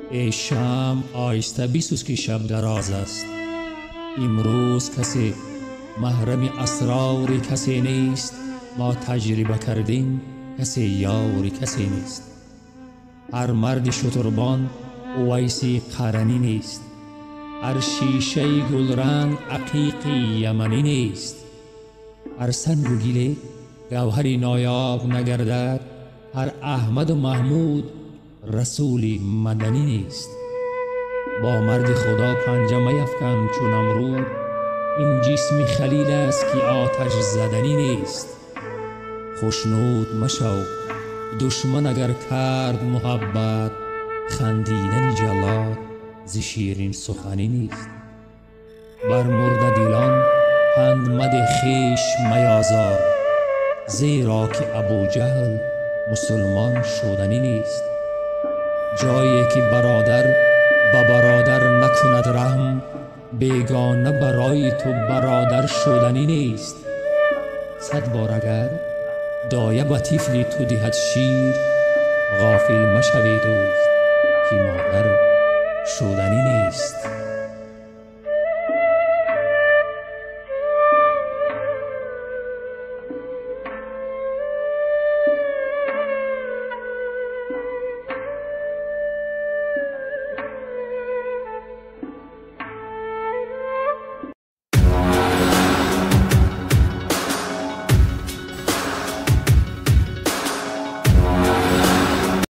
ای شمع آیسته بیسوز که شب دراز است. امروز کسی محرم اسرار کسی نیست. ما تجربه کردیم کسی یار کسی نیست. هر مرد شتربان اویسی قرنی نیست. هر شیشه گلرنگ عقیق یمنی نیست. هر سنگ و گله گوهر نایاب نگردد. هر احمد و محمود رسول مدنی نیست. با مرد خدا پنجه میفکن چون امرود. این جسم خلیل است که آتش زدنی نیست. خوشنود مشو دشمن اگر کرد محبت. خندیدن جلاد ز شیرین سخنی نیست. بر مرده دلان پند مده خویش میازار. زیرا که ابوجهل مسلمان شدنی نیست. جایی که برادر به برادر نکند رحم. بیگانه برای تو برادر شدنی نیست. 100 بار اگر دایه به طفل تو دهد شیر. غافل مشوی دوست که مادر